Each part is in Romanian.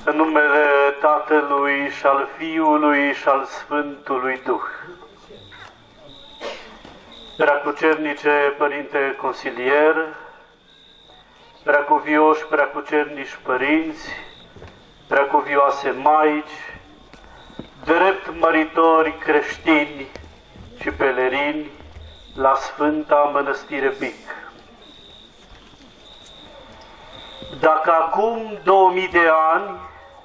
În numele Tatălui și al Fiului și al Sfântului Duh. Preacucernice Părinte Consilier, preacuvioși, preacucernici părinți, preacuvioase maici, drept măritori creștini și pelerini la Sfânta Mănăstire Bic. Dacă acum 2000 de ani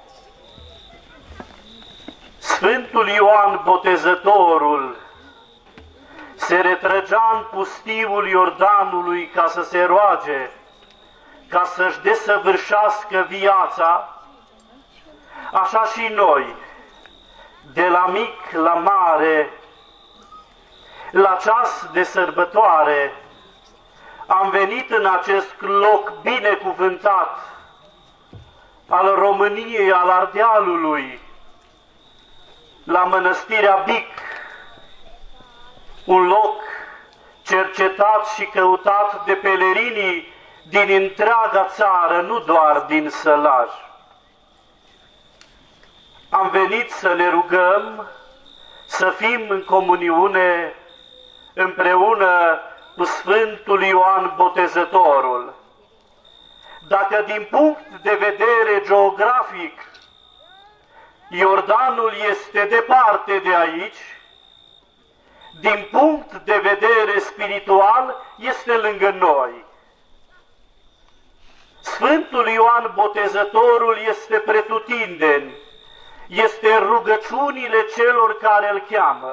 Sfântul Ioan Botezătorul se retrăgea în pustiul Iordanului ca să se roage, ca să-și desăvârșească viața, așa și noi, de la mic la mare, la ceas de sărbătoare, am venit în acest loc binecuvântat al României, al Ardealului, la Mănăstirea Bic, un loc cercetat și căutat de pelerinii din întreaga țară, nu doar din Sălaj. Am venit să ne rugăm, să fim în comuniune împreună cu Sfântul Ioan Botezătorul. Dacă din punct de vedere geografic Iordanul este departe de aici, din punct de vedere spiritual este lângă noi. Sfântul Ioan Botezătorul este pretutindeni, este în rugăciunile celor care îl cheamă.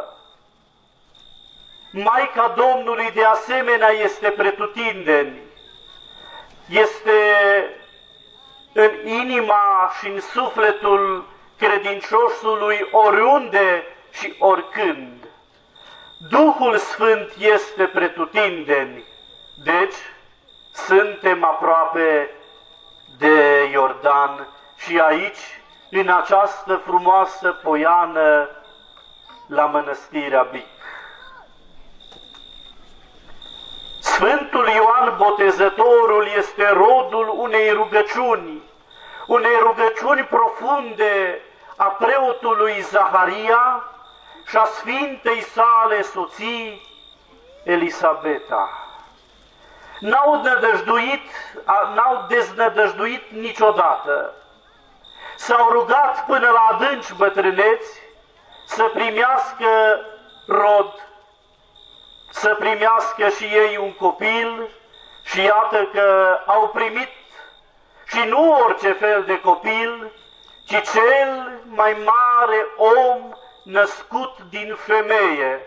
Maica Domnului de asemenea este pretutindeni, este în inima și în sufletul credinciosului oriunde și oricând. Duhul Sfânt este pretutindeni, deci suntem aproape de Iordan și aici, în această frumoasă poiană, la Mănăstirea Bic. Sfântul Ioan Botezătorul este rodul unei rugăciuni profunde a preotului Zaharia și a Sfintei sale soții Elisabeta. N-au deznădăjduit niciodată. S-au rugat până la adânci bătrâneți să primească rod, să primească și ei un copil și iată că au primit și nu orice fel de copil, ci cel mai mare om născut din femeie.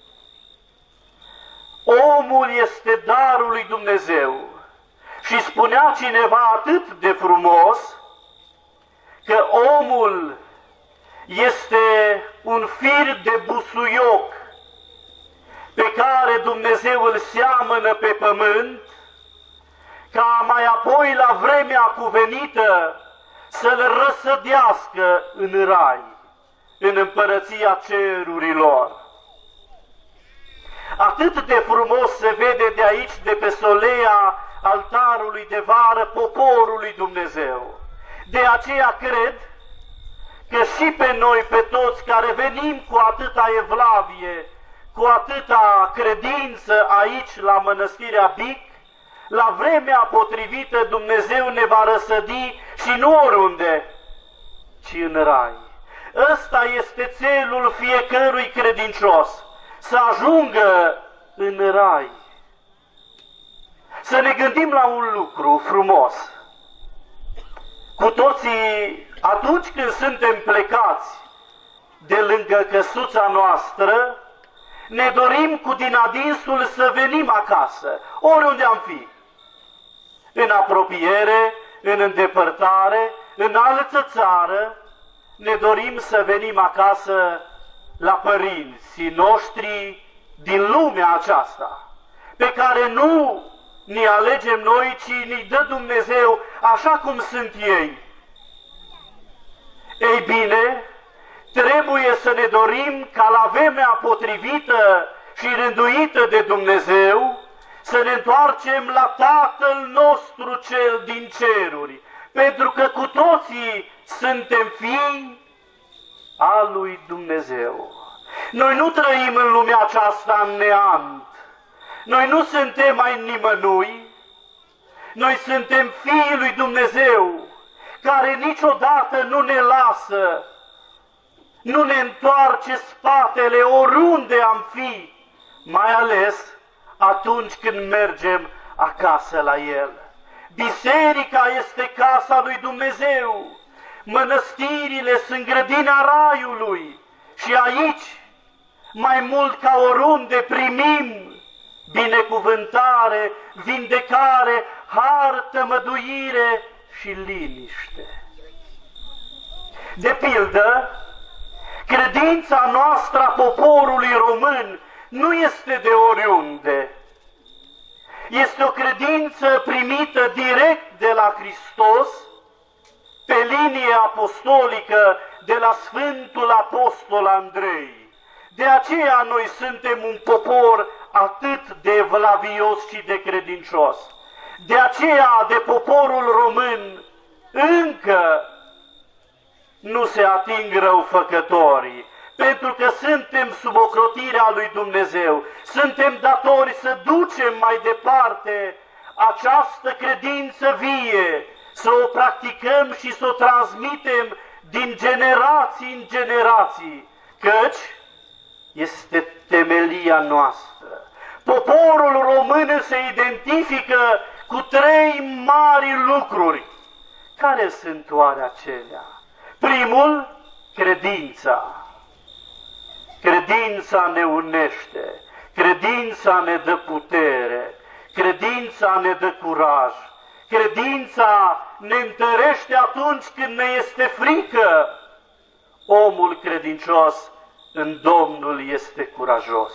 Omul este darul lui Dumnezeu și spunea cineva atât de frumos că omul este un fir de busuioc pe care Dumnezeu îl seamănă pe pământ, ca mai apoi la vremea cuvenită să-l răsădească în rai, în împărăția cerurilor. Atât de frumos se vede de aici, de pe solea altarului de vară, poporul lui Dumnezeu. De aceea cred că și pe noi, pe toți care venim cu atâta evlavie, cu atâta credință aici la Mănăstirea Bic, la vremea potrivită Dumnezeu ne va răsădi și nu oriunde, ci în rai. Ăsta este țelul fiecărui credincios, să ajungă în rai. Să ne gândim la un lucru frumos. Cu toții, atunci când suntem plecați de lângă căsuța noastră, ne dorim cu din adinsul să venim acasă, oriunde am fi. În apropiere, în îndepărtare, în altă țară, ne dorim să venim acasă la părinții noștri din lumea aceasta, pe care nu ne alegem noi, ci ne dă Dumnezeu așa cum sunt ei. Ei bine, trebuie să ne dorim ca la vremea potrivită și rânduită de Dumnezeu să ne întoarcem la Tatăl nostru cel din ceruri, pentru că cu toții suntem fii al lui Dumnezeu. Noi nu trăim în lumea aceasta în neant. Noi nu suntem ai nimănui. Noi suntem fiii lui Dumnezeu, care niciodată nu ne lasă, nu ne întoarce spatele oriunde am fi, mai ales atunci când mergem acasă la El. Biserica este casa lui Dumnezeu, mănăstirile sunt grădina Raiului și aici, mai mult ca oriunde, primim binecuvântare, vindecare, har, tămăduire și liniște. De pildă, credința noastră a poporului român nu este de oriunde. Este o credință primită direct de la Hristos, pe linie apostolică de la Sfântul Apostol Andrei. De aceea noi suntem un popor atât de evlavios și de credincios. De aceea de poporul român încă nu se ating răufăcătorii, pentru că suntem sub ocrotirea lui Dumnezeu. Suntem datori să ducem mai departe această credință vie, să o practicăm și să o transmitem din generații în generații, căci este temelia noastră. Poporul român se identifică cu 3 mari lucruri. Care sunt oare acelea? Primul, credința. Credința ne unește, credința ne dă putere, credința ne dă curaj, credința ne întărește atunci când ne este frică. Omul credincios în Domnul este curajos.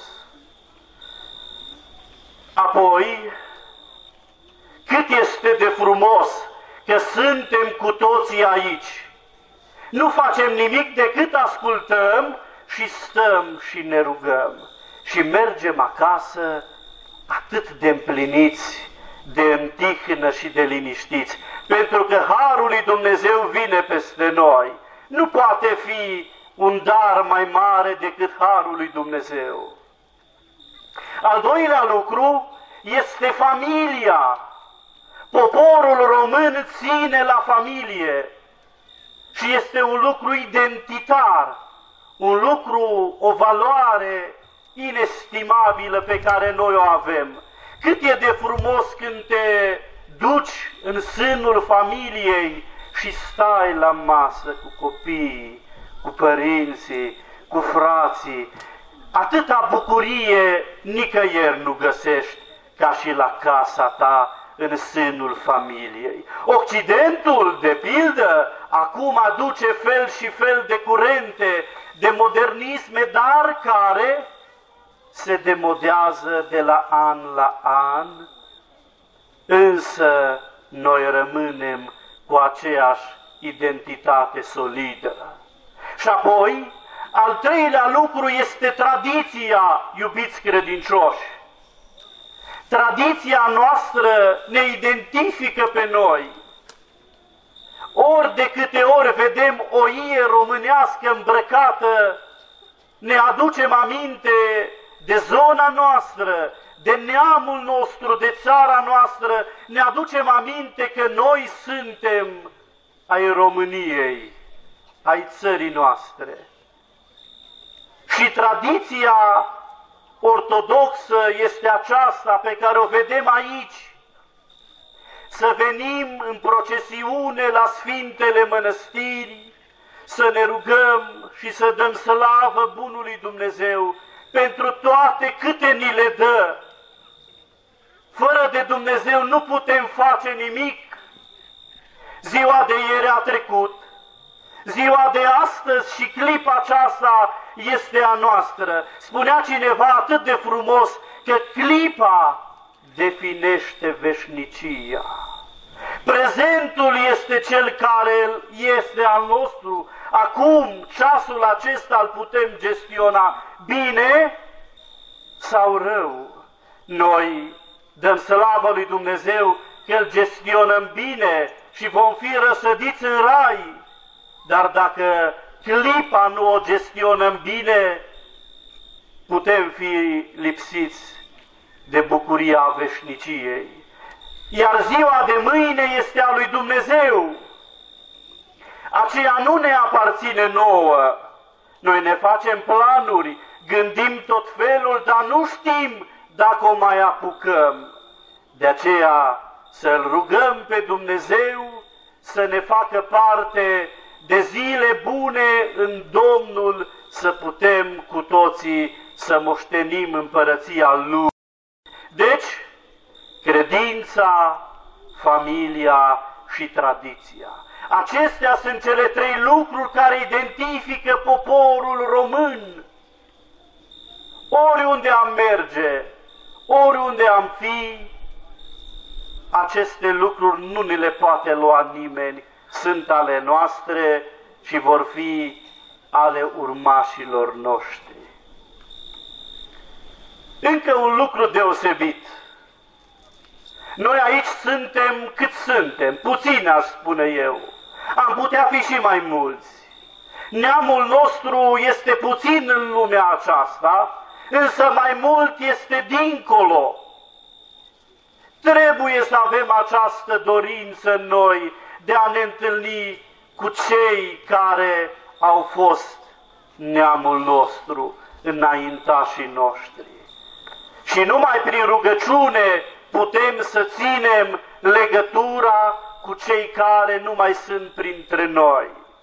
Apoi, cât este de frumos că suntem cu toții aici. Nu facem nimic decât ascultăm și stăm și ne rugăm. Și mergem acasă atât de împliniți, de întihnă și de liniștiți, pentru că harul lui Dumnezeu vine peste noi. Nu poate fi un dar mai mare decât harul lui Dumnezeu. Al doilea lucru este familia. Poporul român ține la familie și este un lucru identitar, un lucru, o valoare inestimabilă pe care noi o avem. Cât e de frumos când te duci în sânul familiei și stai la masă cu copiii, cu părinții, cu frații. Atâta bucurie nicăieri nu găsești ca și la casa ta, în sânul familiei. Occidentul, de pildă, acum aduce fel și fel de curente, de modernisme, dar care se demodează de la an la an, însă noi rămânem cu aceeași identitate solidă. Și apoi, al treilea lucru este tradiția, iubiți credincioși. Tradiția noastră ne identifică pe noi. Ori de câte ori vedem o ie românească îmbrăcată, ne aducem aminte de zona noastră, de neamul nostru, de țara noastră, ne aducem aminte că noi suntem ai României, ai țării noastre. Și tradiția ortodoxă este aceasta pe care o vedem aici. Să venim în procesiune la Sfintele Mănăstiri, să ne rugăm și să dăm slavă bunului Dumnezeu pentru toate câte ni le dă. Fără de Dumnezeu nu putem face nimic. Ziua de ieri a trecut, ziua de astăzi și clipa aceasta este a noastră. Spunea cineva atât de frumos că clipa definește veșnicia. Prezentul este cel care este al nostru. Acum, ceasul acesta îl putem gestiona bine sau rău. Noi dăm slavă lui Dumnezeu că îl gestionăm bine și vom fi răsădiți în rai. dar dacă clipa nu o gestionăm bine, putem fi lipsiți de bucuria veșniciei. Iar ziua de mâine este a lui Dumnezeu. Aceea nu ne aparține nouă. Noi ne facem planuri, gândim tot felul, dar nu știm dacă o mai apucăm. De aceea să-L rugăm pe Dumnezeu să ne facă parte de zile bune în Domnul, să putem cu toții să moștenim împărăția Lui. Deci, credința, familia și tradiția. Acestea sunt cele trei lucruri care identifică poporul român. Oriunde am merge, oriunde am fi, aceste lucruri nu ni le poate lua nimeni, sunt ale noastre și vor fi ale urmașilor noștri. Încă un lucru deosebit. Noi aici suntem cât suntem, puțini aș spune eu. Am putea fi și mai mulți. Neamul nostru este puțin în lumea aceasta, însă mai mult este dincolo. Trebuie să avem această dorință în noi de a ne întâlni cu cei care au fost neamul nostru, înaintașii noștri. Și numai prin rugăciune putem să ținem legătura cu cei care nu mai sunt printre noi.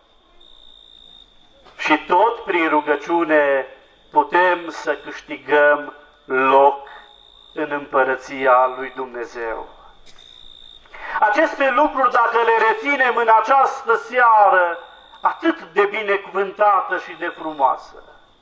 Și tot prin rugăciune putem să câștigăm loc în împărăția lui Dumnezeu. Aceste lucruri, dacă le reținem în această seară atât de binecuvântată și de frumoasă,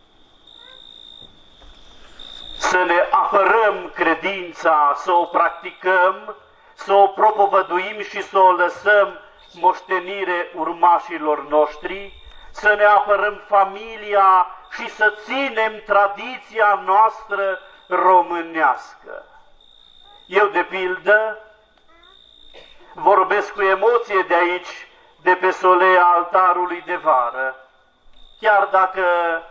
să ne apărăm credința, să o practicăm, să o propovăduim și să o lăsăm moștenire urmașilor noștri, să ne apărăm familia și să ținem tradiția noastră românească. Eu, de pildă, vorbesc cu emoție de aici, de pe solea altarului de vară, chiar dacă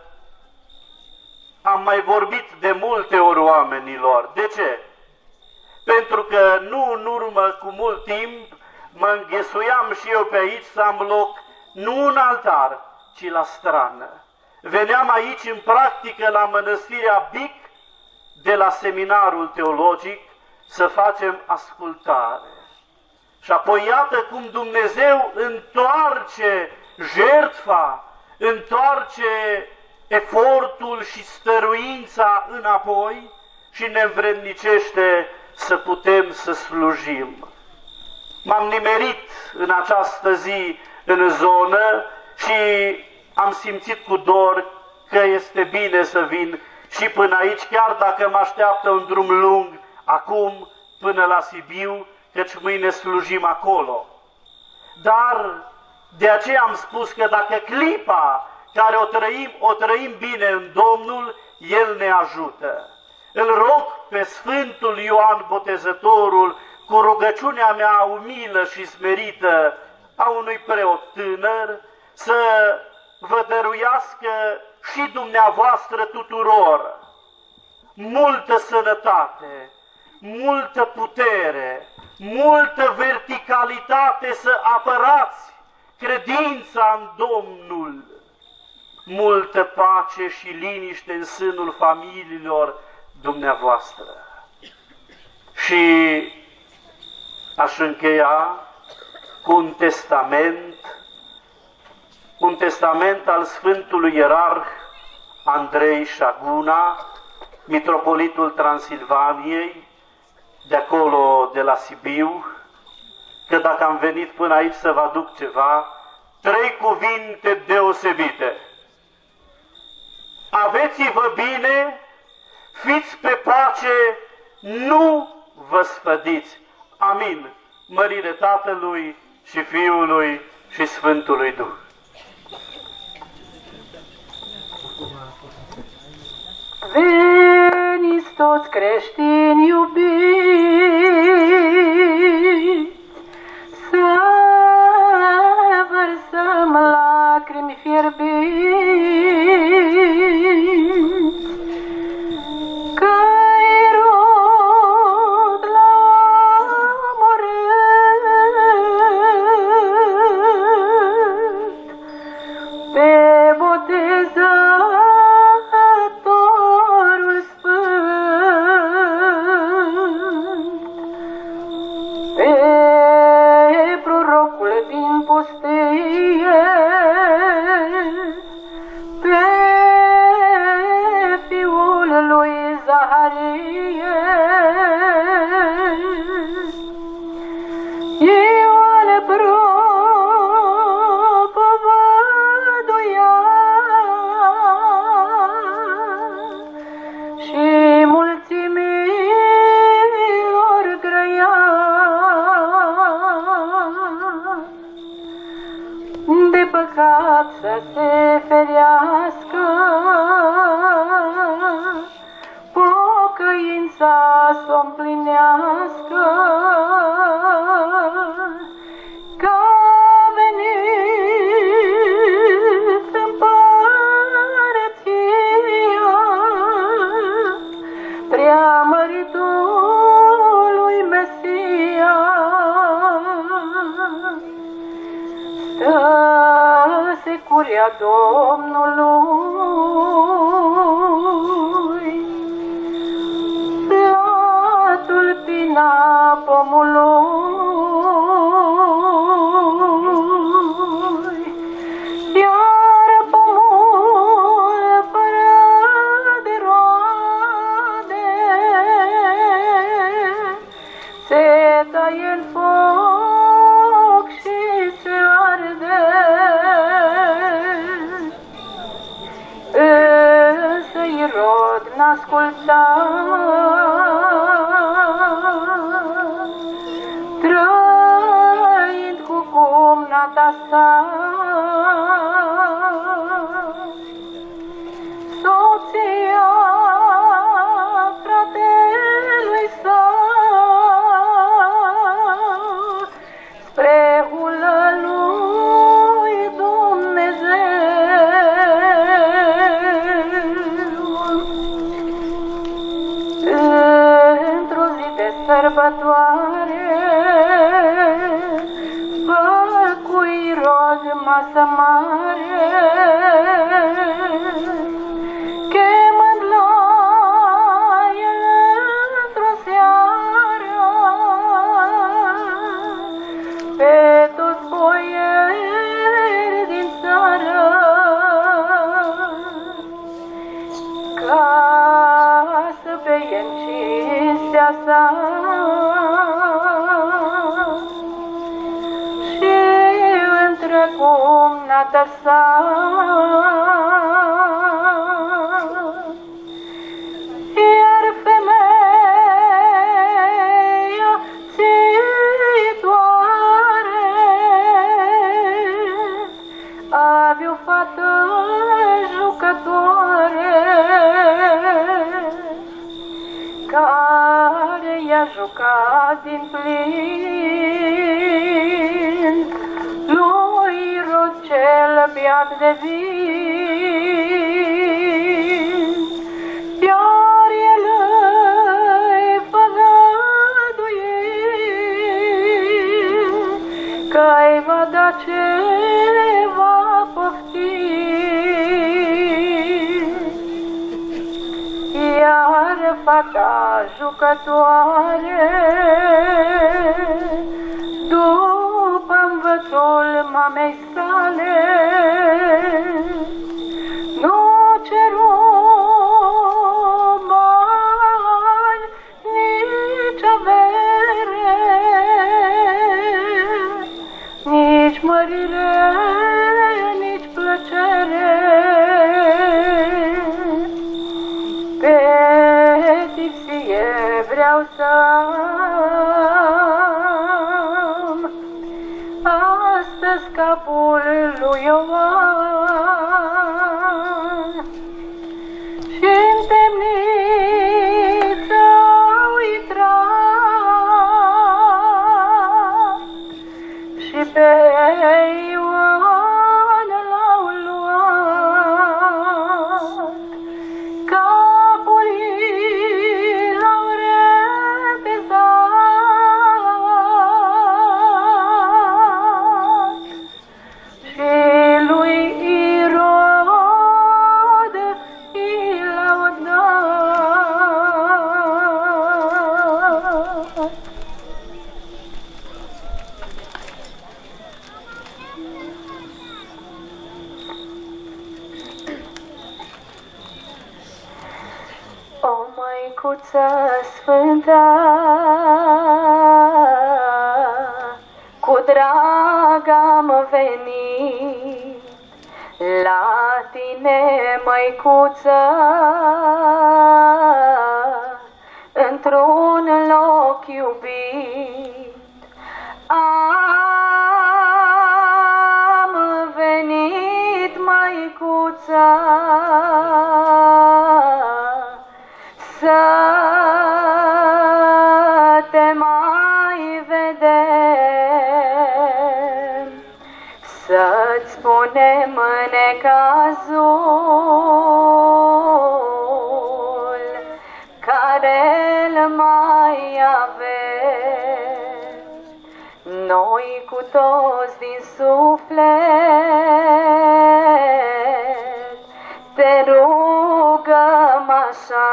am mai vorbit de multe ori oamenilor. De ce? Pentru că nu în urmă cu mult timp mă înghesuiam și eu pe aici să am loc nu în altar, ci la strană. Veneam aici în practică la Mănăstirea Bic, de la seminarul teologic, să facem ascultare. Și apoi iată cum Dumnezeu întoarce jertfa, întoarce efortul și stăruința înapoi și ne învrednicește să putem să slujim. M-am nimerit în această zi în zonă și am simțit cu dor că este bine să vin și până aici, chiar dacă mă așteaptă un drum lung acum până la Sibiu, căci mâine slujim acolo. Dar de aceea am spus că dacă clipa care o trăim bine în Domnul, El ne ajută. Îl rog pe Sfântul Ioan Botezătorul, cu rugăciunea mea umilă și smerită a unui preot tânăr, să vă dăruiască și dumneavoastră tuturor multă sănătate, multă putere, multă verticalitate să apărați credința în Domnul, multă pace și liniște în sânul familiilor dumneavoastră. Și aș încheia cu un testament al Sfântului Ierarh Andrei Șaguna, mitropolitul Transilvaniei, de acolo, de la Sibiu, că dacă am venit până aici să vă aduc ceva, 3 cuvinte deosebite. Aveți-vă bine, fiți pe pace, nu vă sfădiți. Amin. Mărire Tatălui și Fiului și Sfântului Duh. Veniți toți creștini iubiți, să vărsăm la păcat să se ferească, pocăința să o împlinească, că a venit împărăția preamăritului Mesia. Stă securia Domnului la tulpina pomului, iar pomul fără de roade se taie în foc și se arde. Însă Irod n-asculta, trăind cu cumnata sa, soția fratelui său, spre hulă lui Dumnezeu. Într-o zi de sărbătoare făcu Irod masă mare, chemând la el într-o seară pe toți boieri din țară, ca să beie în cinstea sa și între cumnata sa. Iar femeia țitoare avea o fată jucătoare, care i-a jucat din plin lui Irod cel beat de vin. Iar el îi făgăduie că-i va da ce va pofti. Iar fata jucătoare, după învățul mamei sale, nu ceru bani, nici avere, nici mărire, nici plăcere. Pe tipsie vreau să am astăzi capul lui Ioan și-n temniță ui trat și pe Ioan l-au luat. Capul l-au repezat și lui Irod i-l-au dat. O Măicuță Sfântă, cu drag am venit la tine, Măicuță, într-un loc iubit. Am venit să-ți spunem necazul care-l mai avem. Noi cu toți din suflet te rugăm așa,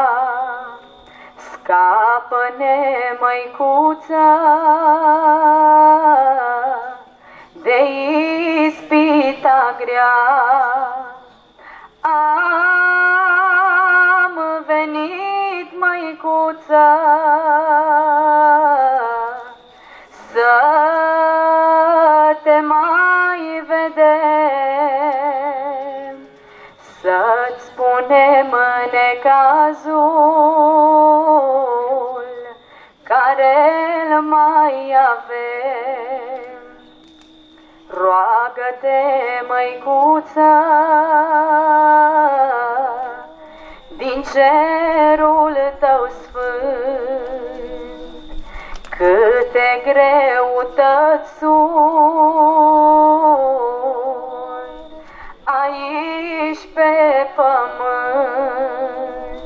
scapă-ne, măicuță, de ispita grea. Am venit, măicuță, să te mai vedem, să-ți spunem necazul care-l mai avem. Roagă-te, măicuță, din cerul tău sfânt, câte greutăți sunt aici pe pământ.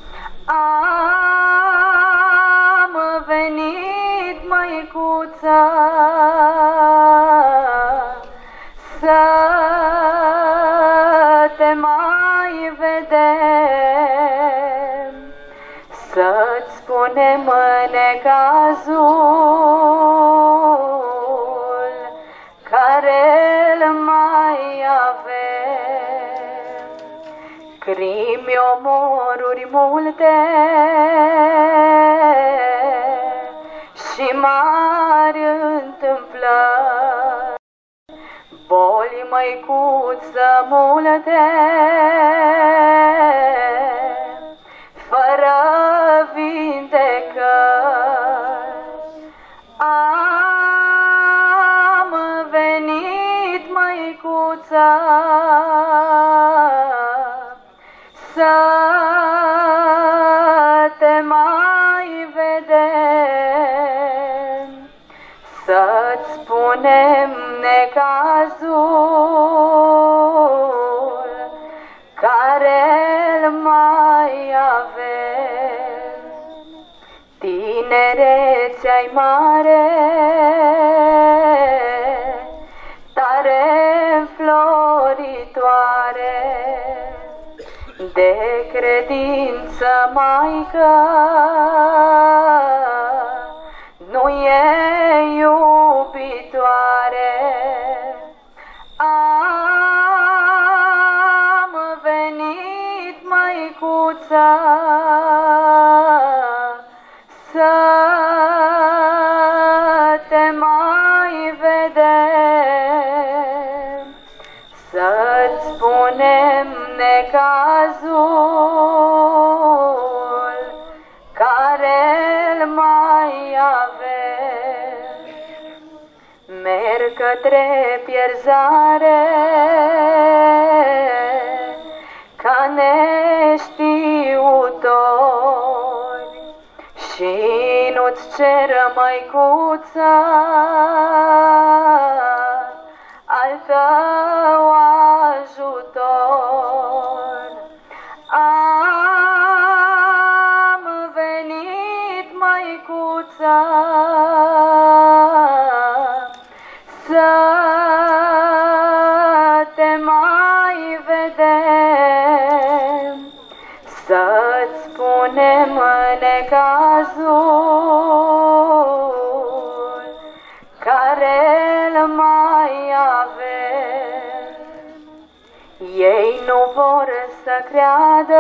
Am venit, măicuță, să te mai vedem, să-ți spunem necazul care-l mai avem. Crimi, omoruri multe și mari întâmplări, boli, măicuță, multe, fără vindecări. Am venit, măicuță, să te mai vedem, să-ți spunem necazul care-l mai avem. Tinerețea-i mare, tare înfloritoare, de credință, Maică, nu e iubitoare. Am venit, măicuță, să te mai vedem, să-ți spunem necazul care-l mai avem. Merg către pierzare ca neștiutori și nu-ți cer, măicuță, al tău ajutor. Am venit, măicuță, să te mai vedem, să-ți spunem necazul care-l mai avem. Ei nu vor să creadă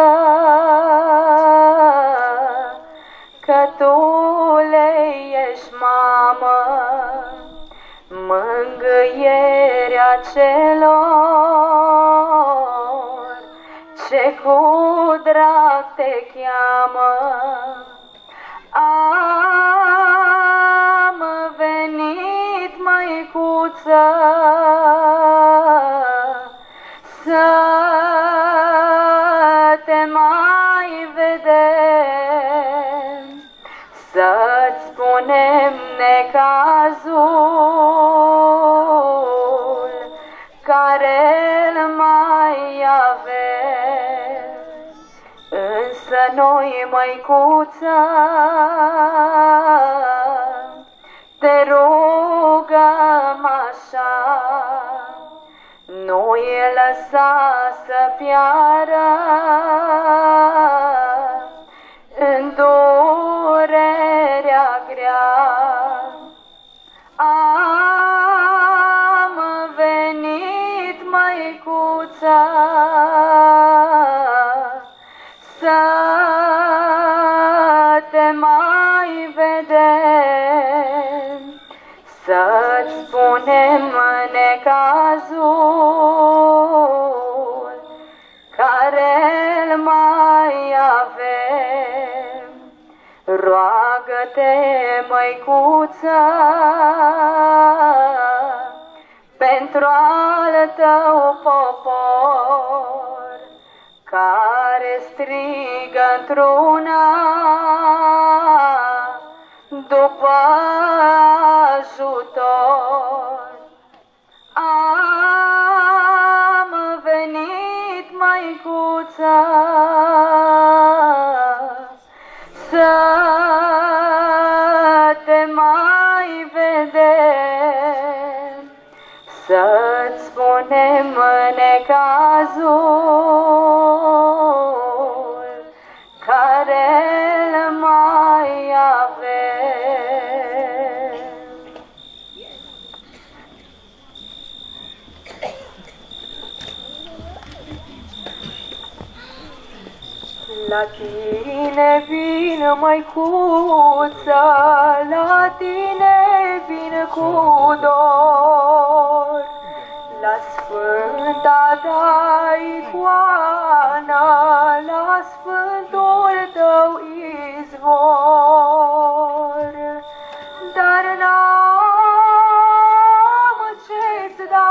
că tu le ești mamă, mângâierea celor ce cu drag te cheamă. Am venit, măicuță, să te mai vedem, să-ți spunem necazul Lasă noi, măicuță, te rugăm așa, nu e lăsa să piară în durerea grea. Am venit, măicuță, să te mai vedem, să-ți spunem necazul care-l mai avem. Roagă-te, măicuță, pentru al tău popor, care strigă într-una după ajutor. Am venit, măicuță, să te mai vedem, să-ți spunem necazul care-l mai avem. La tine vin, măicuță, la tine vin cu dor, la sfânta ta icoană, la sfântul tău izvor, dar n-am ce-ți da,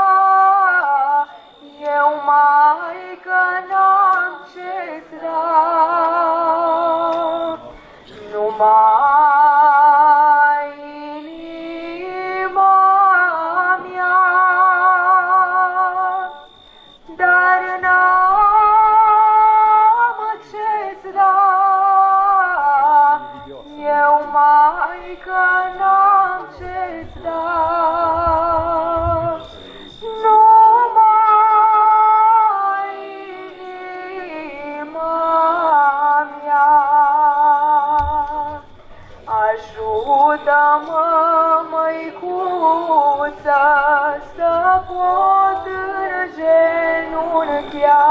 eu, Maică, n-am ce-ți da, numai inima mea, dar n-am ce-ți da, eu, Maică, n-am ce-ți da. Ajută-mă, măicuță, să pot îngenunchea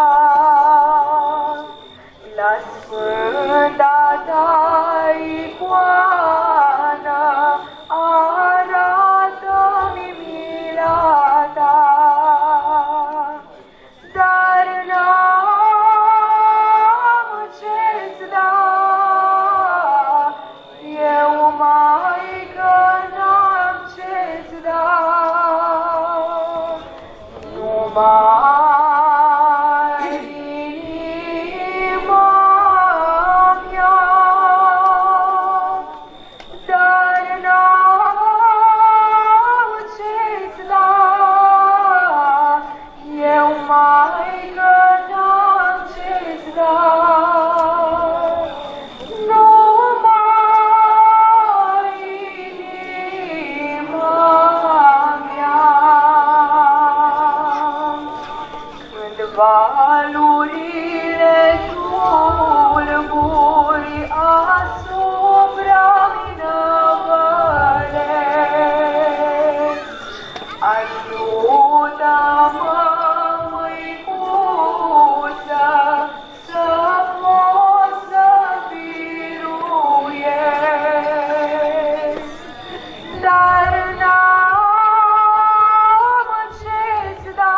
la sfânta ta icoană, arată-mi mila ta, dar n-am ce-ți da, eu, Maică, n-am ce-ți da, numai inima mea, dar n-am ce-ți da, eu, Maică, n-am ce-ți da. Valurile tulburi asupra minăvălesc, ajută-mă, măicuță, să pot să biruiesc, dar n-am ce-ți da,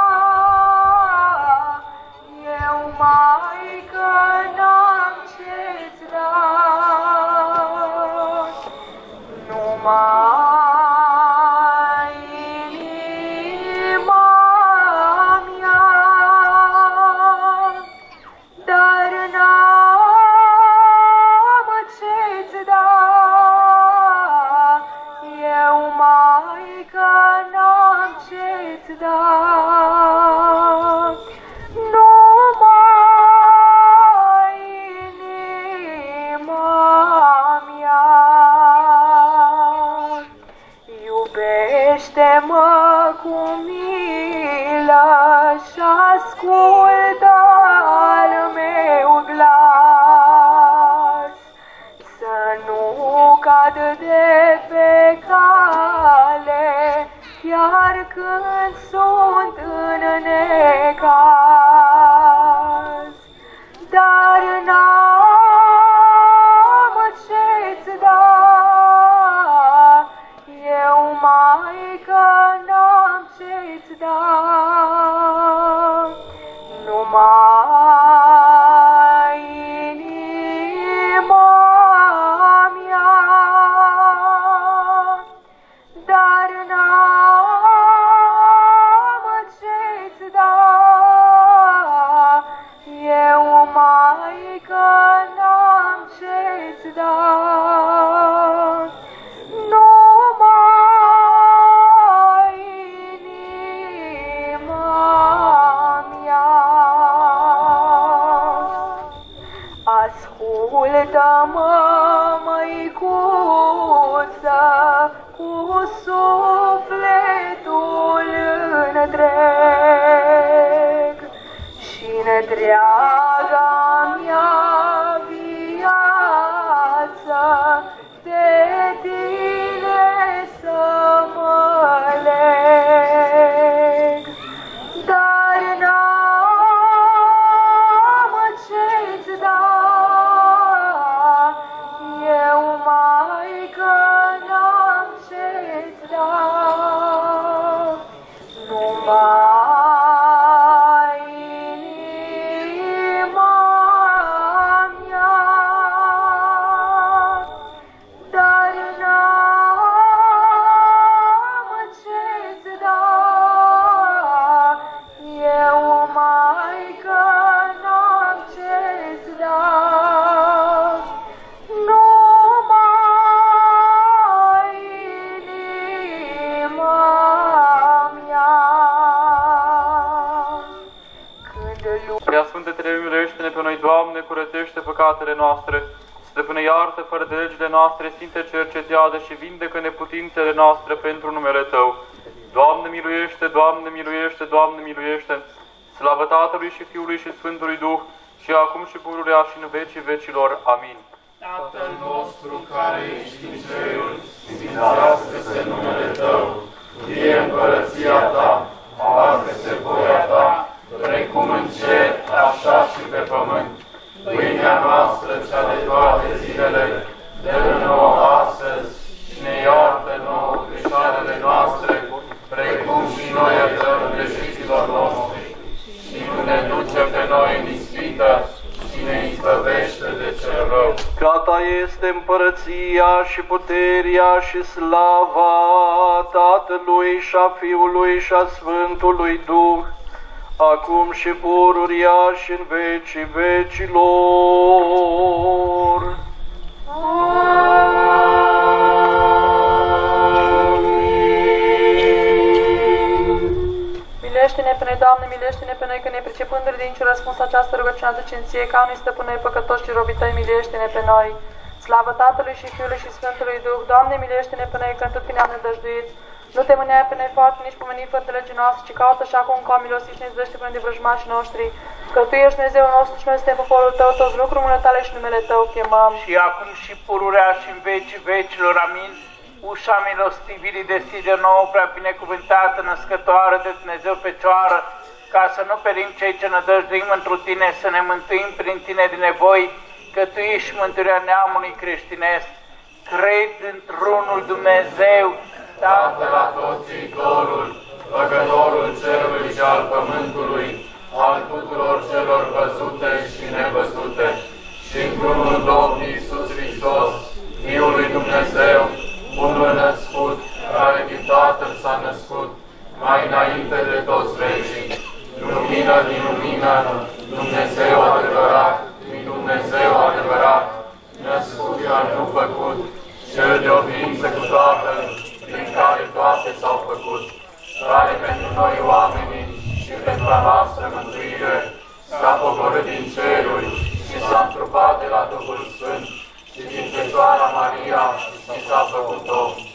eu, Maică, n-am ce-ți da, numai inima mea, dar n-am ce-ți da, eu, Maică, n-am ce-ți da. Numai Privește-mă cu milă și ascultă al meu glas, să nu cad de pe cale, chiar când sunt în necaz. Dar n-am ce-ți da, eu, Maică, n-am ce-ți da, numai inima mea. Dar n-am ce-ți da, eu, Maică, n-am ce-ți da, numai inima mea. Ascultă-mă, măicuță, cu sufletul întreg și întreaga mea viață de tine să mă leg. Dar n-am ce-ți da, eu, Maică, n-am ce-ți da, numai inima mea. Dar n-am ce-ți da, eu, Maică, n-am ce-ți da, numai inima mea. Preasfântă Trei, miluiește-ne pe noi, Doamne, curățește păcatele noastre, Stăpâne, iartă fără de legile noastre, Sfinte, cercetează și vindecă neputințele noastre pentru numele Tău. Doamne, miluiește, Doamne, miluiește, Doamne, miluiește! Slavă Tatălui și Fiului și Sfântului Duh, și acum și pururea și în vecii vecilor. Amin. Tatăl nostru care ești în ceruri, sfințească-se numele Tău, fie împărăția Ta, facă-se voia Ta, precum în cer, așa și pe pământ. Pâinea noastră, cea de toate zilele, dă-ne nouă astăzi și ne iartă nouă greșalele noastre, precum și noi iertăm greșiților noștri. Și nu ne duce pe noi în ispită, și ne izbăvește de cel rău. Că a Ta este împărăția și puterea și slava Tatălui și a Fiului și a Sfântului Duh, acum și pururia și în vecii vecilor. Milește-ne pe noi, Doamne, milește-ne pe noi, că ne pricepându-le din ce răspuns această rugăciune aduce în Ție, ca unii stăpâni noi păcătoși și robii Tăi, milește-ne pe noi. Slavă Tatălui și Fiului și Sfântului Duh, Doamne, milește-ne pe noi, că în tot ne-am nădăjduit. Nu te mânia pe noi foarte, nici pomeni fără de legii noastre, ci caută și acum ca milosit și ne izbăvește până de vrăjmașii noștri. Că Tu ești Dumnezeul nostru și noi suntem poporul Tău, toți lucruri mâine Tale și numele Tău chemăm. Și acum și pururea și în vecii vecilor. Amin. Ușa milostivirii deschide nouă, prea binecuvântată, născătoare de Dumnezeu Fecioară, ca să nu perim cei ce nădăjduim întru Tine, să ne mântuim prin Tine din nevoi, că Tu ești mântuirea neamului creștinesc. Cred într-unul Dumnezeu, Tatăl la toți iitorul, Făcătorul cerului și al pământului, al tuturor celor văzute și nevăzute, și într-unul Domn Iisus Hristos, Fiul lui Dumnezeu, unul născut, care din Tatăl s-a născut, mai înainte de toți vecii, lumină din lumină, Dumnezeu adevărat, din Dumnezeu adevărat, născut iar nu făcut, cel de o ființă cu Tatăl, prin care toate s-au făcut, care pentru noi oamenii și pentru a noastră mântuire s-a pogorât din ceruri și s-a întrupat de la Duhul Sfânt și din Fecioara Maria și s-a făcut om. Și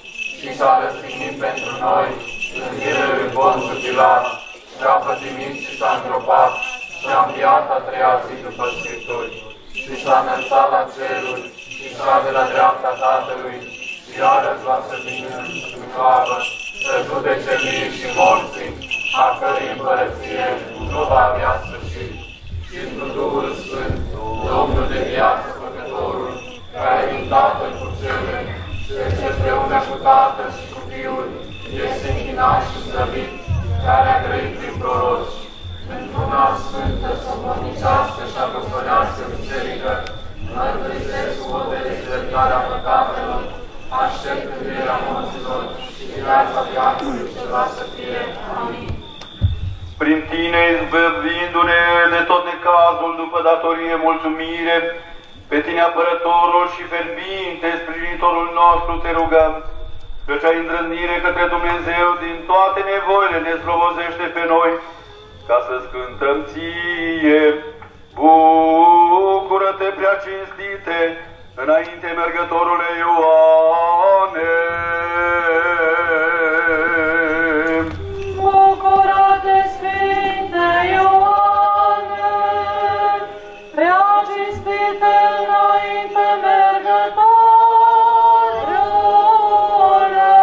și s-a răstignit pentru noi în zilele lui Ponțiu Pilat și a pătimit și s-a îngropat și a înviat a treia zi după Scripturi și s-a înălțat la ceruri și șade la dreapta Tatălui și iarăși va să vină în slavă să judece vii și morții, a cărei împărăție nu va avea sfârșit. Și într-un Duhul Sfânt, Domnul de viață Făcătorul, care din Tatăl cu cele, și împreună cu Tatăl și cu Fiul, este închinat și slăvit, care a grăit prin proroci, într-una sfântă, sobornicească și apostolească biserică, mărturisesc cu votele și iertarea păcatelor, aștept învierea morților și viața veacului ceva să fie. Amin. Prin Tine, izbăvindu-ne de tot necazul după datorie mulțumire, pe Tine apărătorul și ferbinte sprijinitorul nostru te rugăm, căci ai îndrăznire către Dumnezeu din toate nevoile ne slobozește pe noi, ca să-ți cântăm Ție. Bucură-te, prea cinstite, înainte mergătorule Ioane. Bucură-te, Sfinte Ioane, prea cinstite înainte mergătorule.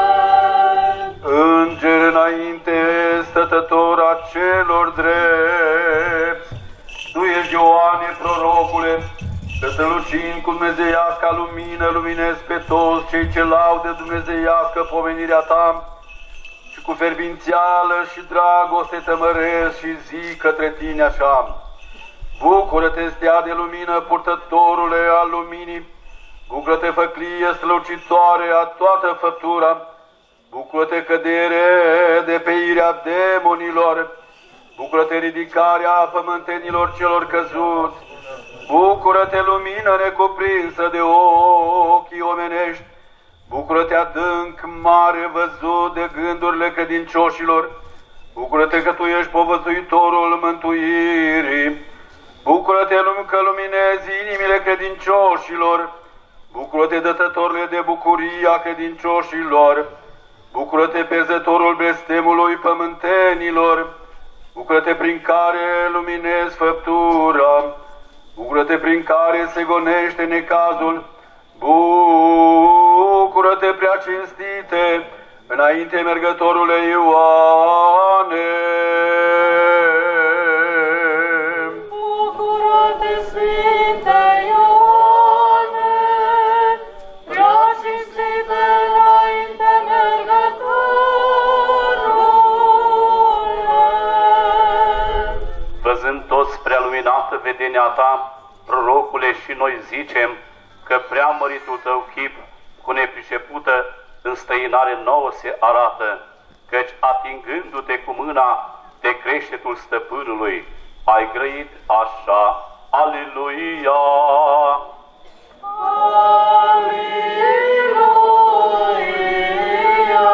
Înger înainte, stătător a celor drepți, Tu ești Ioane, prorocule, că strălucind cu dumnezeiasca lumină, luminezi pe toți cei ce laudă dumnezeiască pomenirea Ta și cu ferbințială și dragoste tămăresc și zic către Tine așa: Bucură-te, stea de lumină, purtătorule al luminii, bucură-te, făclie strălucitoare a toată făptura, bucură-te, cădere de pe irea demonilor, bucură-te, ridicarea pământenilor celor căzuți, bucură-te, lumină necuprinsă de ochii omenești, bucură-te, adânc mare văzut de gândurile credincioșilor, bucură-te că Tu ești povățuitorul mântuirii, bucură-te că luminezi inimile credincioșilor, bucură-te, dătătorule de bucurie a credincioșilor, bucură-te, perzătorul blestemului pământenilor, bucură-te prin care luminezi făptura, bucură-te prin care se gonește necazul, bucură-te, prea cinstite, înainte mergătorule Ioane. Bucură-te, Sfinte Ioane, prea cinstite înainte mergătorule. Văzând toți prea luminată vedenia Ta, prorocule, și noi zicem că prea măritul Tău chip, cu nepricepută înstăinare nouă se arată, căci atingându-te cu mâna de creștetul stăpânului, ai grăit așa. Aleluia! Aleluia!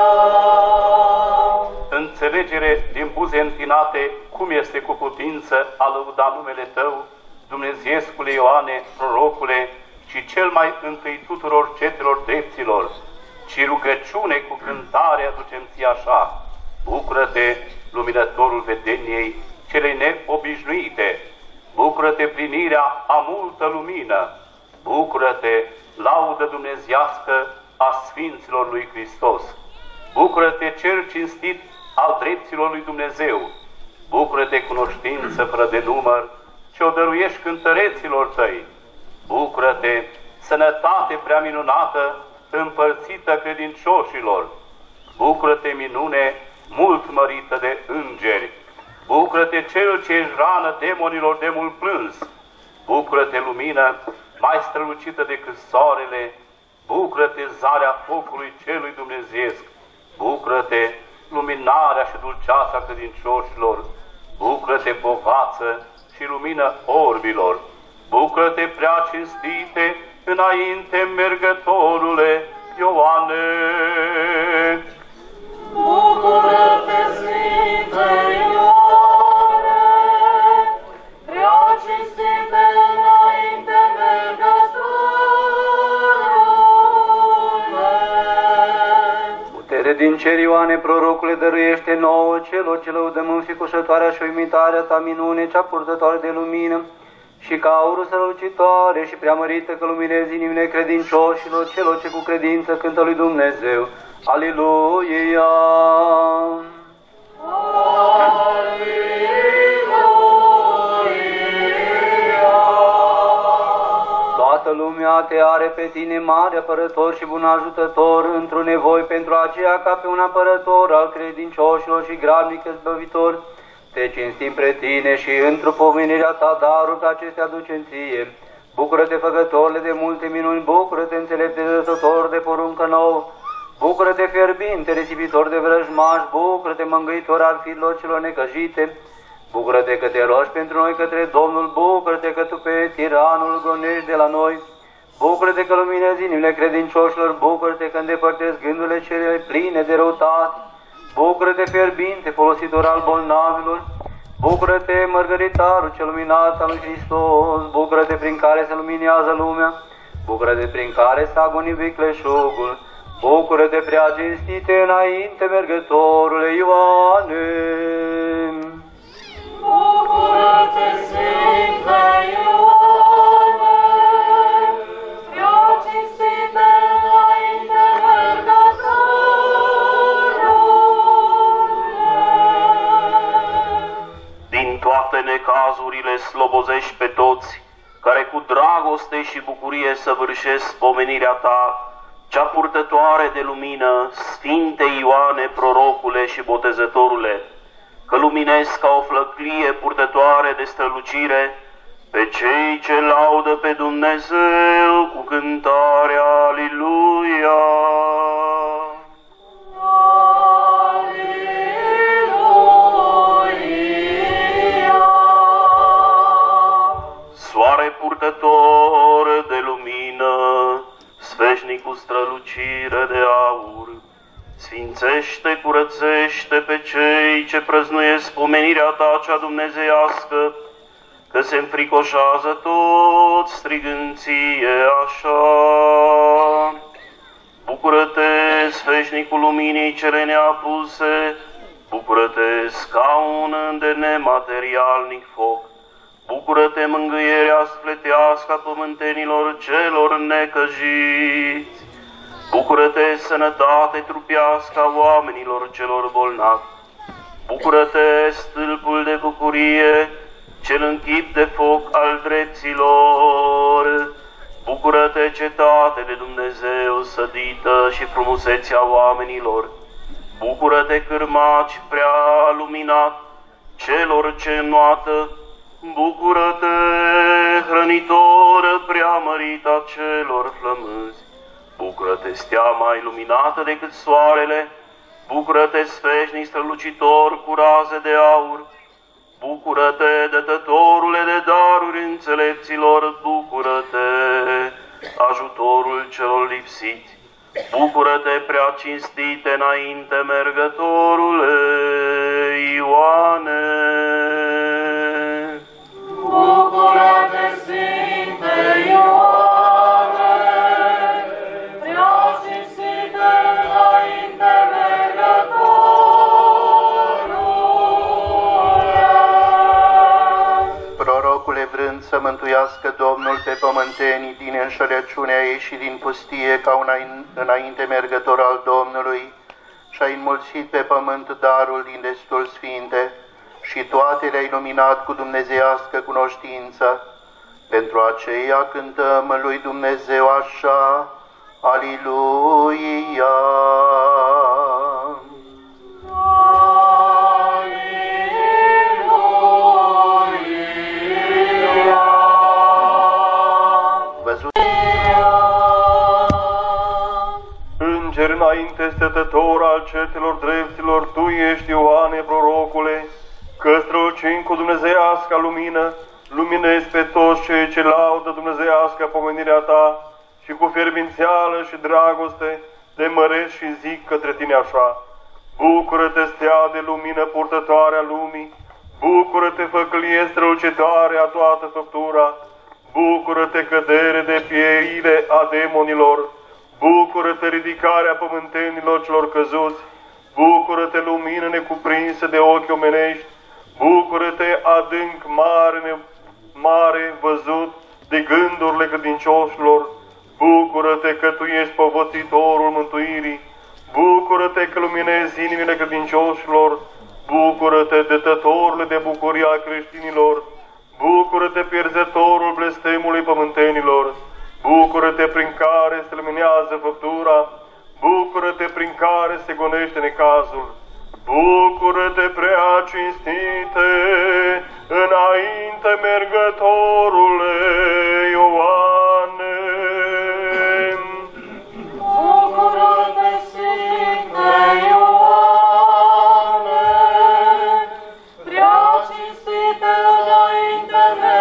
Înțelegere din buze întinate, cum este cu putință a lăuda numele Tău, Dumnezeiescule Ioane, prorocule, și cel mai întâi tuturor cetelor drepților, ci rugăciune cu cântare aducem Ție așa: Bucură-te, luminătorul vedeniei celei neobișnuite, bucură-te, plinirea a multă lumină, bucură-te, laudă dumnezeiască a Sfinților lui Hristos, bucură-te, cel cinstit al drepților lui Dumnezeu, bucură-te, cunoștință fără de număr, ce o dăruiești cântăreților Tăi, bucură-te, sănătate prea minunată, împărțită credincioșilor, bucură-te, minune mult mărită de îngeri, bucură-te, cel ce ești rană demonilor de mult plâns, bucură-te, lumină mai strălucită decât soarele, bucură-te, zarea focului celui dumnezeiesc, bucură-te, luminarea și dulceața credincioșilor, bucură-te, povață și lumină orbilor, bucură-te, prea cinstite, înainte mergătorule Ioane. Bucură-te, Sfinte Ioane, prea cinstite înainte mergătorule. Ioane, prorocule, dăruiește nouă celor ce lăudăm înficușătoarea și uimitarea ta minune, cea purtătoare de lumină, și ca aurul strălucitoare și preamărită că luminezi inimile credincioșilor, celor ce cu credință cântă lui Dumnezeu. Aleluia! Toată lumea te are pe tine, mare apărător și bun ajutător, într-o nevoi, pentru aceea ca pe un apărător al credincioșilor și grabnic izbăvitor, te cinstim pre tine și într-o pomenirea ta darul că acestea aduce ție. Bucură-te, făcătorile de multe minuni, bucură-te, înțelepte dătător de poruncă nouă, bucură-te, fierbinte, risipitor de vrăjmași, bucură-te, mângâitor al firilor celor necăjite, bucură-te că te rogi pentru noi către Domnul, bucură-te că tu pe tiranul gonești de la noi, bucură-te că luminezi inimile credincioșilor, bucură-te că îndepărtezi gândurile cele pline de răutate, bucură-te, fierbinte, folositor al bolnavilor, bucură-te, mărgăritarul cel luminat al lui Hristos, bucură-te prin care se luminează lumea, bucură-te prin care s-a agonit vicleșugul, bucură-te, prea cinstite înainte mergătorule Ioane. Bucură-te, Sfinte Ioane, prea cinstite înainte mergătorule. Din toate necazurile slobozești pe toți, care cu dragoste și bucurie săvârșesc pomenirea ta, cea purtătoare de lumină, Sfinte Ioane, prorocule și botezătorule, că luminezi ca o flăclie purtătoare de strălucire pe cei ce laudă pe Dumnezeu cu cântarea Aliluia. Soare purtător de lumină, sfeșnic cu strălucire de aur, sfințește, curățește pe cei ce prăznuiesc pomenirea ta cea dumnezeiască, că se înfricoșează toți strigând ție așa. Bucură-te, sfeșnicul luminii cele neapuse, bucură-te, scaun de nematerialnic foc, bucură-te, mângâierea spletească a pământenilor celor necăjiți, bucură-te, sănătate trupească a oamenilor celor bolnavi, bucură-te, stâlpul de bucurie, cel în chip de foc al drepților, bucură-te, cetate de Dumnezeu sădită și frumusețea oamenilor, bucură-te, cârmaci prea luminat celor ce înnoată, bucură-te, hrănitor preamărit a celor flămânzi, bucură-te, stea mai luminată decât soarele, bucură-te, sfeșnic strălucitor cu raze de aur, bucură-te, dătătorule de daruri înțelepților, bucură-te, ajutorul celor lipsiți, bucură-te, prea cinstite înainte mergătorule Ioane. Bucură-te, Sfinte Ioane, prea cinstite înainte mergătorule. Prorocule, vrând să mântuiască Domnul pe pământenii din înșelăciunea ei și din pustie ca un înainte mergător al Domnului, și-a înmulțit pe pământ darul din destul sfinte, și toate le-ai luminat cu dumnezeiască cunoștință. Pentru aceea cântăm lui Dumnezeu așa, Aliluia! Înger înainte stătător al cetelor dreptilor, tu ești, Ioane, prorocule, că strălucind cu dumnezeiasca lumină, luminezi pe toți cei ce laudă dumnezeiasca pomenirea ta și cu fierbințeală și dragoste te măresc și zic către tine așa. Bucură-te, stea de lumină purtătoare a lumii, bucură-te, făclie strălucitoare a toată făptura, bucură-te, cădere de pieire a demonilor, bucură-te, ridicarea pământenilor celor căzuți, Bucură-te, lumină necuprinsă de ochi omenești, bucură-te, adânc mare văzut de gândurile credincioșilor, bucură-te că Tu ești povățitorul mântuirii, bucură-te că luminezi inimile credincioșilor, bucură-te, dătătorule de bucuria creștinilor, bucură-te, pierzătorul blestemului pământenilor, bucură-te prin care se luminează făptura, bucură-te prin care se gonește necazul, bucură-te, prea cinstite, înainte mergătorule Ioane. Bucură-te, Sfinte Ioane, prea cinstite înainte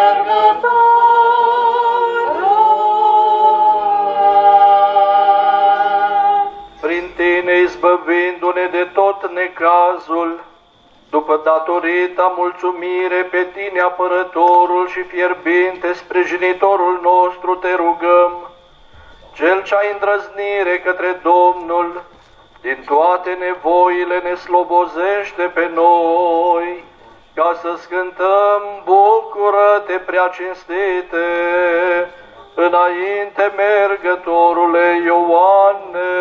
mergătorule. Prin Tine, izbăvindu-ne de tot necazul, după datorita mulțumire pe Tine, apărătorul și fierbinte sprijinitorul nostru, te rugăm, Cel ce-ai îndrăznire către Domnul, din toate nevoile ne slobozește pe noi, ca să cântăm, bucură-te, prea cinstite, înainte mergătorule Ioane.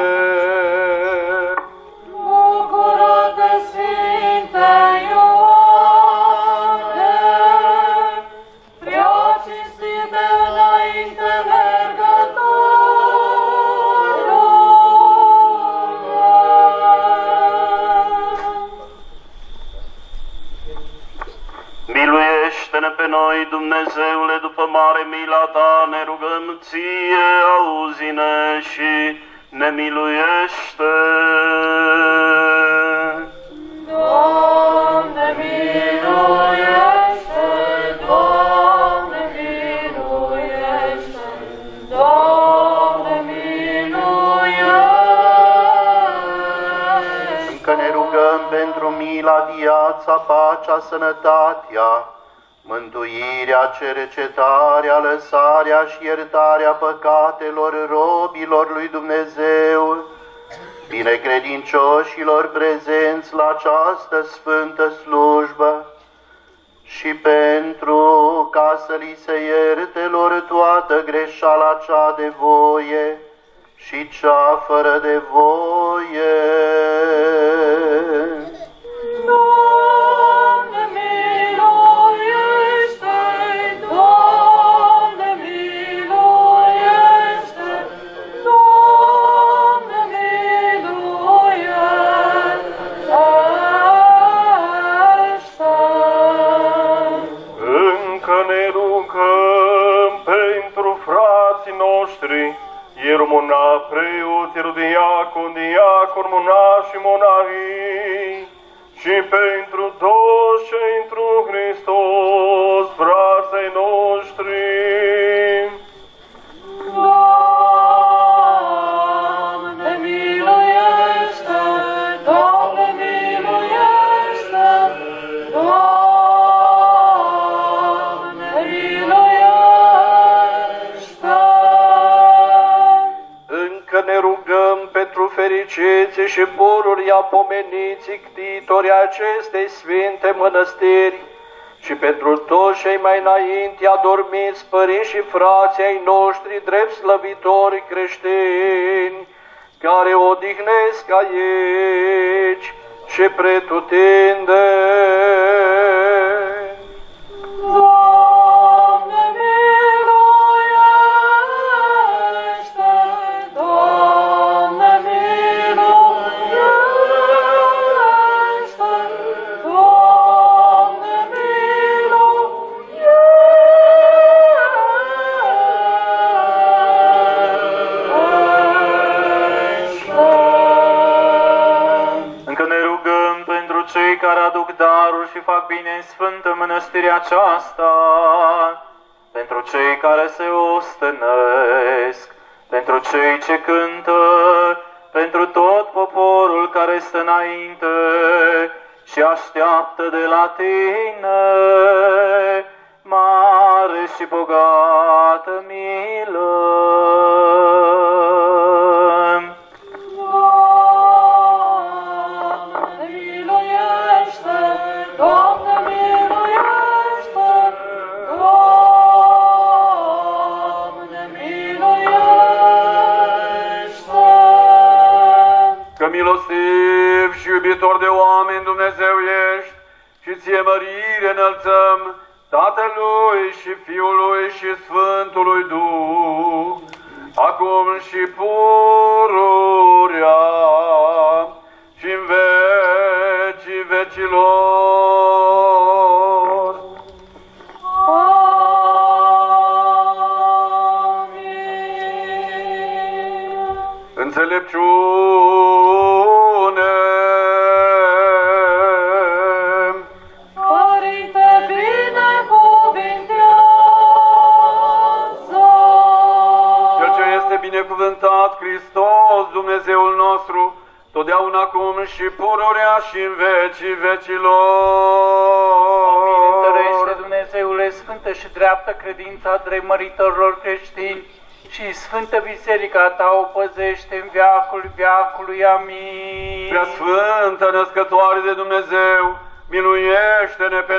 Bucură-te, Sfinte Ioane, prea cinstite înainte Miluiește-ne pe noi, Dumnezeule, după mare mila Ta, ne rugăm Ție, auzi-ne și ne miluiește. Doamne, miluiește, Doamne, miluiește, Doamne, miluiește. Încă ne rugăm pentru mila, viața, pacea, sănătatea, mântuirea, cercetarea, lăsarea și iertarea păcatelor robilor lui Dumnezeu, binecredincioșilor prezenți la această sfântă slujbă, și pentru ca să li se ierte lor toată greșeala cea de voie și cea fără de voie. Doamne, miluiește, Doamne, miluiește, Doamne, miluiește. Încă ne rugăm pentru frații noștri, ieromona, preoți, ierodiacon, diacon, monași și monahii, și pentru toți cei întru Hristos, frații noștri. Doamne, miluiește, Doamne, miluiește, Doamne, miluiește. Încă ne rugăm pentru fericiții și pururia pomeniții ctitorii acestei sfinte mănăstiri și pentru toți cei mai înainte adormiți părinți și frații ai noștri drept slăvitori creștini, care odihnesc aici și pretutindeni. Doamne, miluiește, Doamne, miluiește, Doamne, miluiește. Încă ne rugăm pentru cei care aduc daruri și fac bine în sfântă mănăstirea aceasta, pentru cei care se ostenesc, pentru cei ce cântă, pentru tot poporul care stă înainte și așteaptă de la Tine mare și bogată milă. Doamne, iubitor de oameni Dumnezeu ești și ție mărire înălțăm Tatălui și Fiului și Sfântului Duh, acum și pururea și în vecii vecilor. Amin. Înțelepciune. Părinte, binecuvintează! Cel ce este binecuvântat, Hristos, Dumnezeul nostru, totdeauna acum și pururea și în vecii vecilor. Întărește, Dumnezeule, sfântă și dreaptă credința dreptmăritorilor creștini și Sfântă Biserica ta o păzește în veacul veacului. Amin. Prea Sfântă Născătoare de Dumnezeu, miluiește-ne pe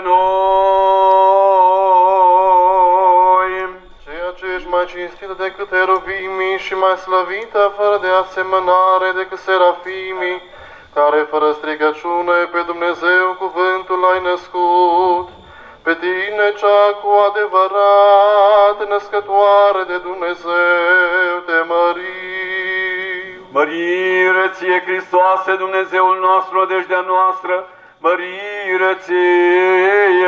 noi. Ceea ce ești mai cinstit decât eruvimii și mai slăvită fără de asemănare decât serafimii, care fără stricăciune pe Dumnezeu cuvântul ai născut, pe tine cea cu adevărat născătoare de Dumnezeu te mărim. Mărire ție, Hristoase, Dumnezeul nostru, nădejdea noastră, mărire ție.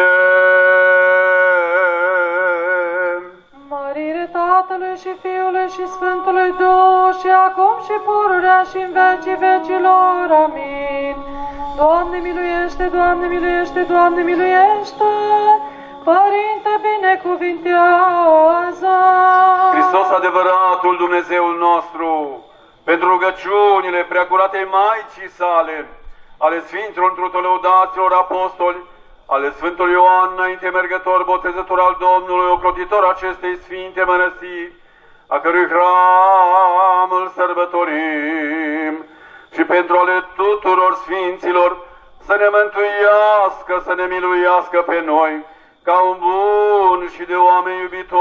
Mărire Tatălui și Fiului și Sfântului Duh, și acum și pururea și în vecii vecilor. Amin. Doamne miluiește, Doamne miluiește, Doamne miluiește, Părinte binecuvintează. Hristos adevăratul Dumnezeul nostru, pentru rugăciunile preacuratei Maicii sale, ale Sfinților într-o lăudaților apostoli, ale Sfântului Ioan, înainte mergător, botezător al Domnului, ocrotitor acestei sfinte mănăstiri, a cărui hram îl sărbătorim, și pentru ale tuturor sfinților, să ne mântuiască, să ne miluiască pe noi, ca un bun și de oameni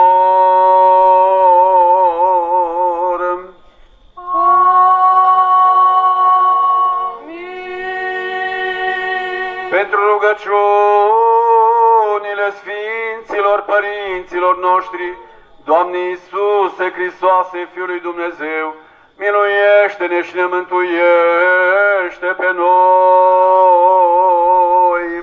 iubitor. Pentru rugăciunile Sfinților Părinților noștri, Doamne Iisuse Hristoase, Fiul lui Dumnezeu, miluiește-ne și ne mântuiește pe noi.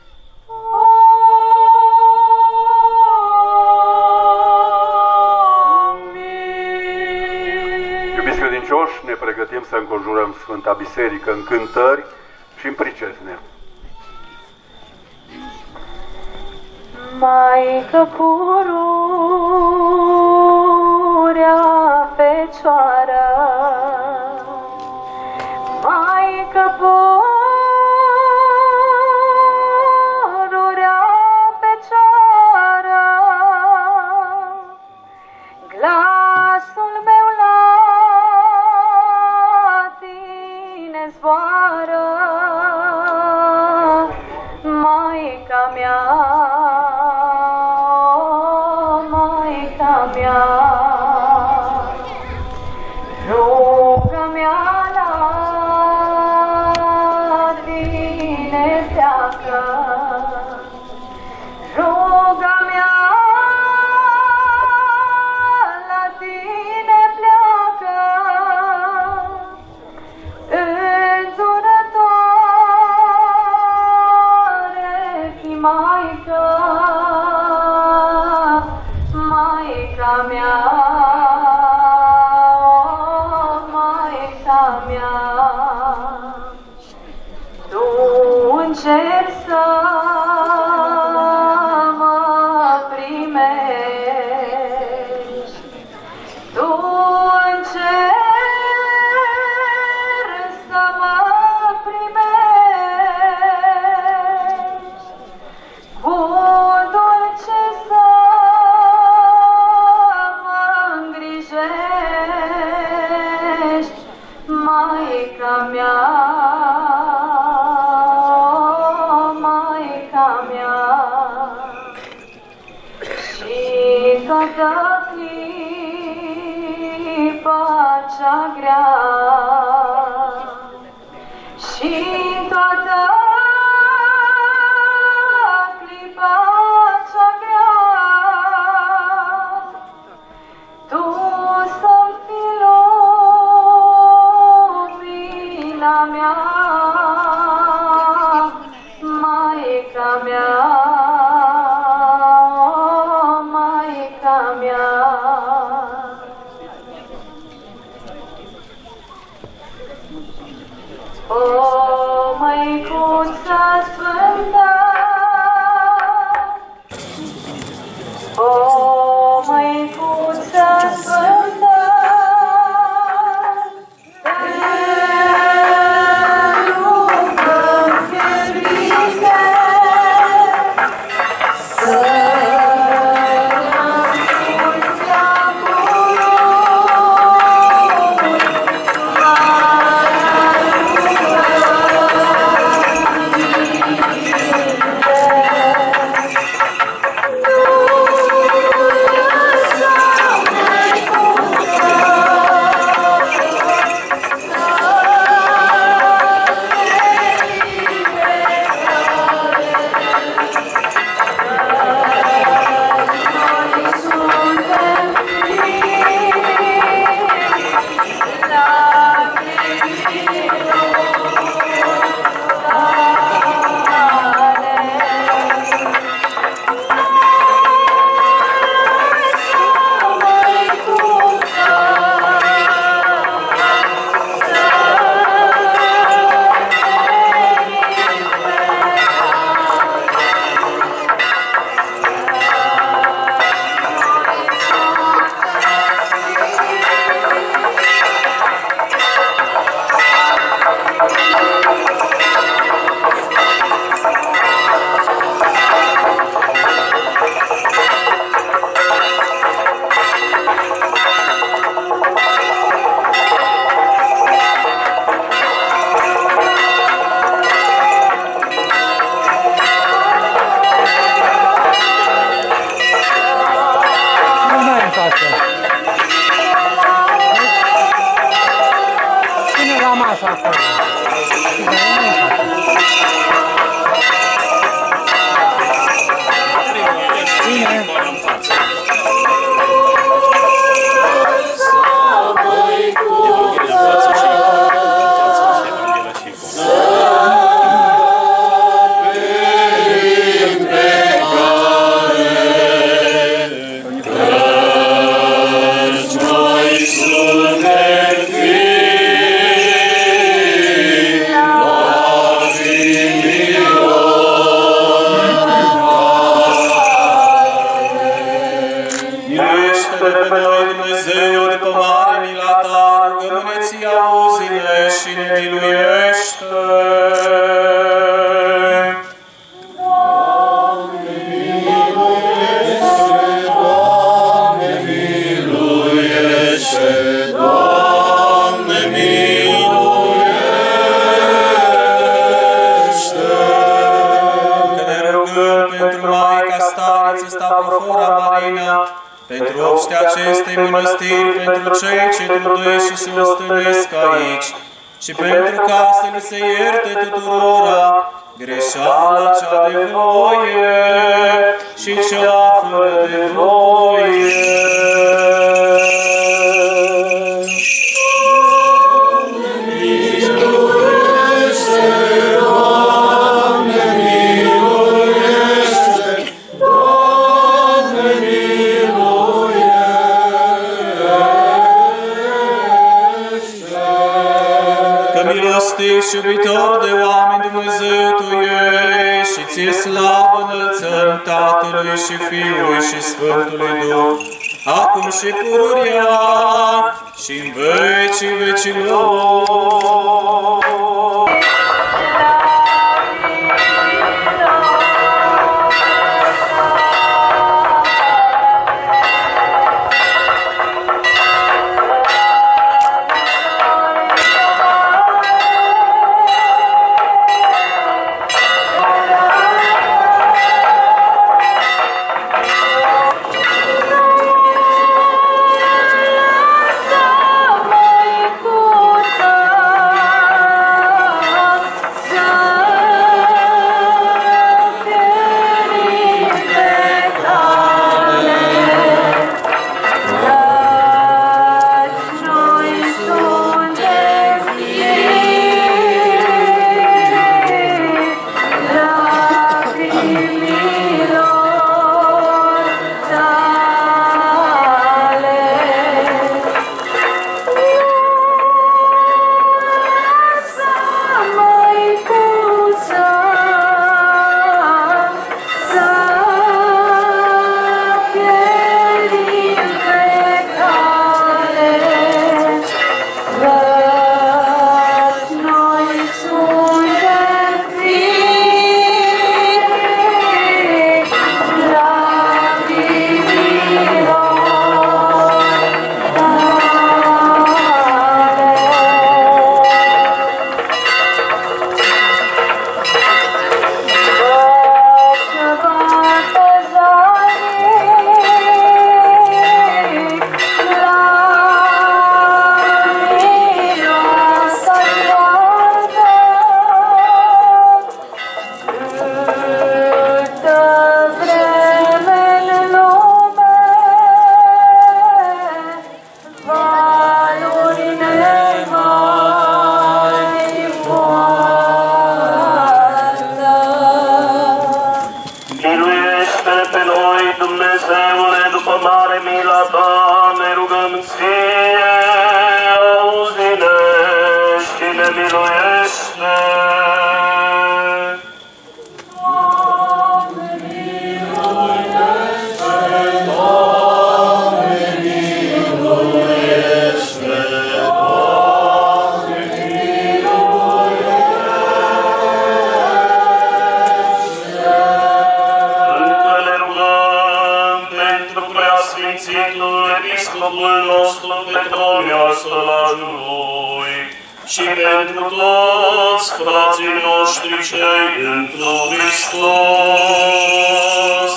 Amin. Iubiți credincioși, ne pregătim să înconjurăm Sfânta Biserică în cântări și în pricezne. Maică pururea Fecioară, Maică pururea Fecioară, glasul meu la tine zboară, Maica mea, rugă-mea la tine pleacă, rugă-mea la tine pleacă, îndurătoare fi Maică, Maica mea. Cer să mă primești, tu în cer să mă primești, cu dulce să mă îngrijești, Maica mea. Toată clipa cea grea și toată Dumnezeu, după mare mila ta, rugăm-ne ție, auzi-ne și ne miluiește. Pentru obștea acestei mănăstiri, pentru cei ce truduiesc și se ostănesc aici, și pentru ca să li se ierte tuturora greșeala cea de voie și cea fără de voie. Și iubitor de oameni, Dumnezeu Tu ești, și ție slavă înălțăm Tatălui și Fiului și Sfântului Duh, acum și pururia și în vecii vecilor. Și pentru toți frații noștri cei întru Hristos.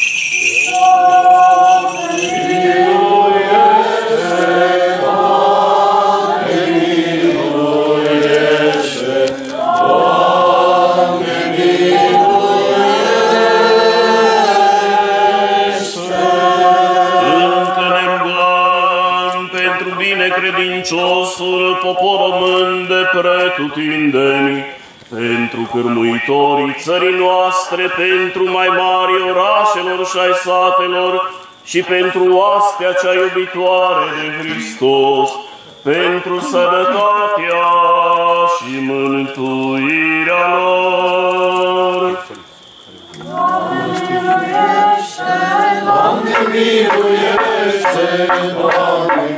Credinciosul popor român de pretutindeni, pentru cârmuitorii țării noastre, pentru mai mari orașelor și ai satelor și pentru oastea cea iubitoare de Hristos, pentru sănătatea și mântuirea lor. Doamne miluiește, Doamne miluiește, Doamne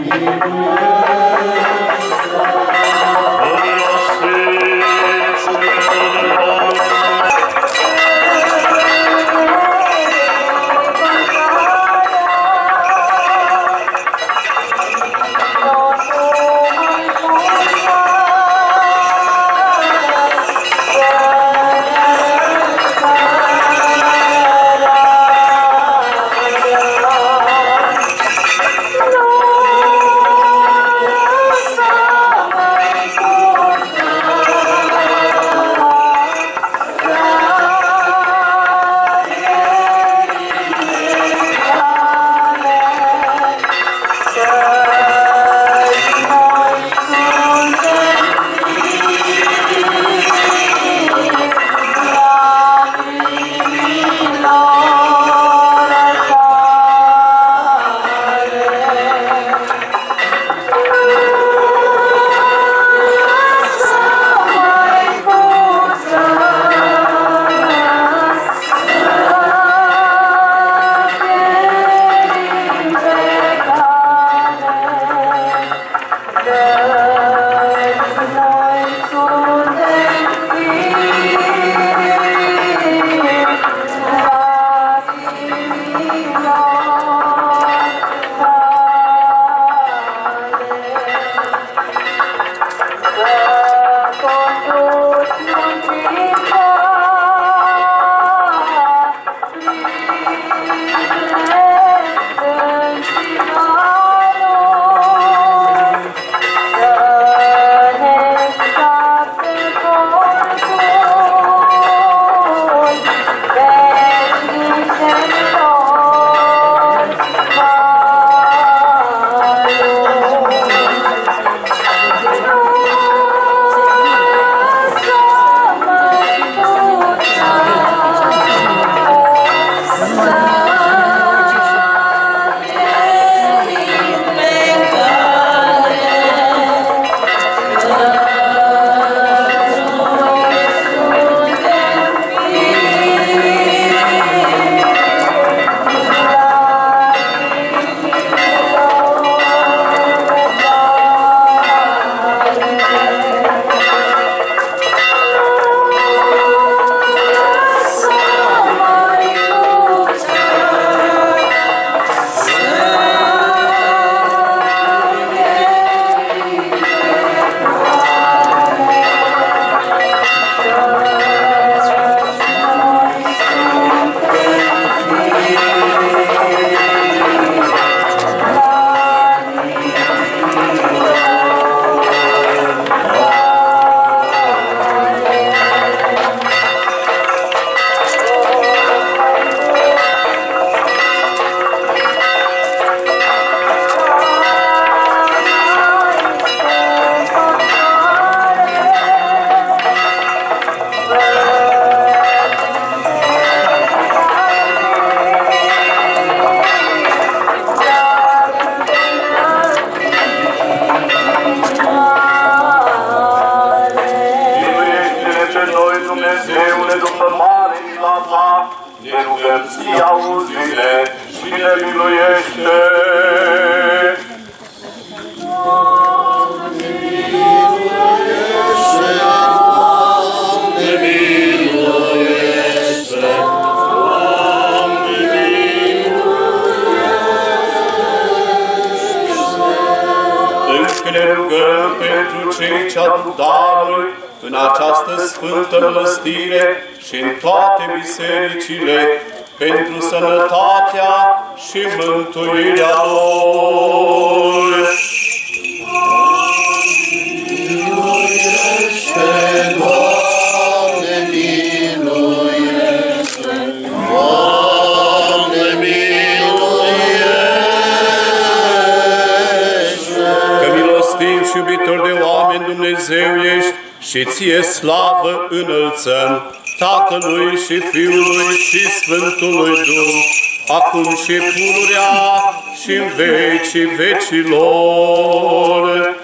în această sfântă mănăstire și în toate bisericile, pentru sănătatea și mântuirea lor. Miluiește, Doamne, miluiește, Doamne, miluiește. Că milostiv și iubitor de oameni Dumnezeu ești și ție slavă înălțăm Tatălui și Fiului și Sfântului Duh, acum și pururea și în vecii vecilor.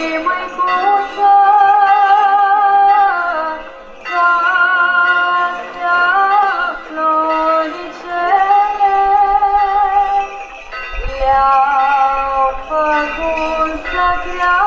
măicuță, toate floricele le-au făcut să crească